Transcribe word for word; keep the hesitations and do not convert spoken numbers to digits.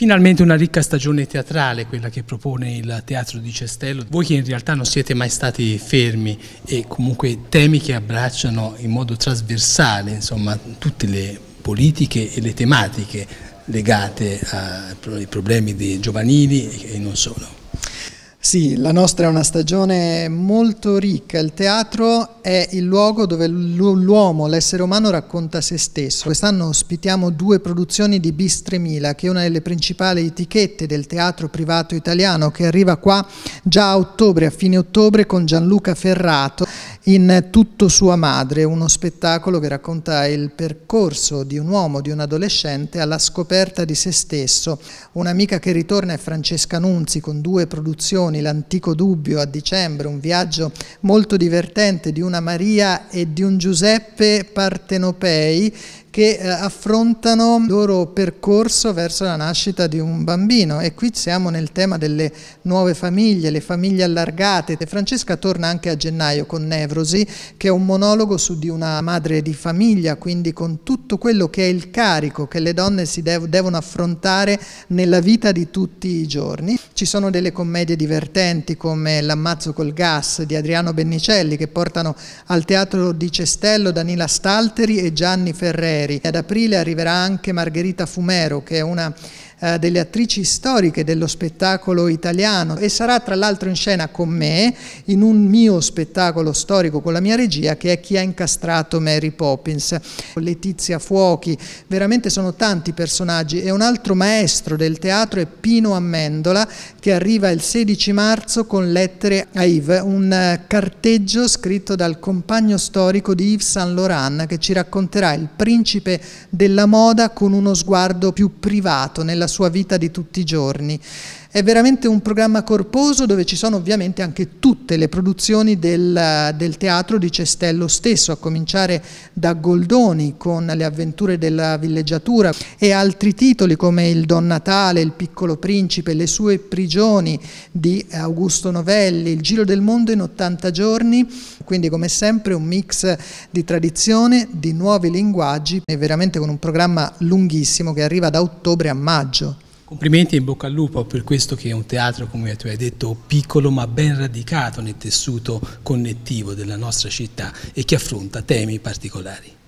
Finalmente una ricca stagione teatrale, quella che propone il Teatro di Cestello. Voi che in realtà non siete mai stati fermi e comunque temi che abbracciano in modo trasversale, insomma, tutte le politiche e le tematiche legate ai problemi dei giovanili e non solo. Sì, la nostra è una stagione molto ricca. Il teatro è il luogo dove l'uomo, l'essere umano, racconta se stesso. Quest'anno ospitiamo due produzioni di Bis tremila, che è una delle principali etichette del teatro privato italiano, che arriva qua già a ottobre, a fine ottobre, con Gianluca Ferrato in Tutto sua madre, uno spettacolo che racconta il percorso di un uomo, di un adolescente alla scoperta di se stesso. Un'amica che ritorna è Francesca Nunzi con due produzioni, L'antico dubbio a dicembre, un viaggio molto divertente di una Maria e di un Giuseppe partenopei che eh, affrontano il loro percorso verso la nascita di un bambino, e qui siamo nel tema delle nuove famiglie, le famiglie allargate. E Francesca torna anche a gennaio con Nevrosi, che è un monologo su di una madre di famiglia, quindi con tutto quello che è il carico che le donne si dev- devono affrontare nella vita di tutti i giorni. Ci sono delle commedie divertenti come L'ammazzo col gas di Adriano Bennicelli, che portano al Teatro di Cestello Danila Stalteri e Gianni Ferreri. Ad aprile arriverà anche Margherita Fumero, che è una eh, delle attrici storiche dello spettacolo italiano, e sarà tra l'altro in scena con me in un mio spettacolo storico con la mia regia, che è Chi ha incastrato Mary Poppins. Letizia Fuochi, veramente sono tanti personaggi. E un altro maestro del teatro è Pino Amendola, che arriva il sedici marzo con Lettere a Yves, un carteggio scritto dal compagno storico di Yves Saint Laurent, che ci racconterà il principe della moda con uno sguardo più privato nella sua vita di tutti i giorni. È veramente un programma corposo, dove ci sono ovviamente anche tutte le produzioni del, del Teatro di Cestello stesso, a cominciare da Goldoni con Le avventure della villeggiatura e altri titoli come Il Don Natale, Il piccolo principe, Le sue prigioni di Augusto Novelli, Il giro del mondo in ottanta giorni, quindi come sempre un mix di tradizione, di nuovi linguaggi, e veramente con un programma lunghissimo che arriva da ottobre a maggio. Complimenti e in bocca al lupo per questo, che è un teatro, come tu hai detto, piccolo ma ben radicato nel tessuto connettivo della nostra città e che affronta temi particolari.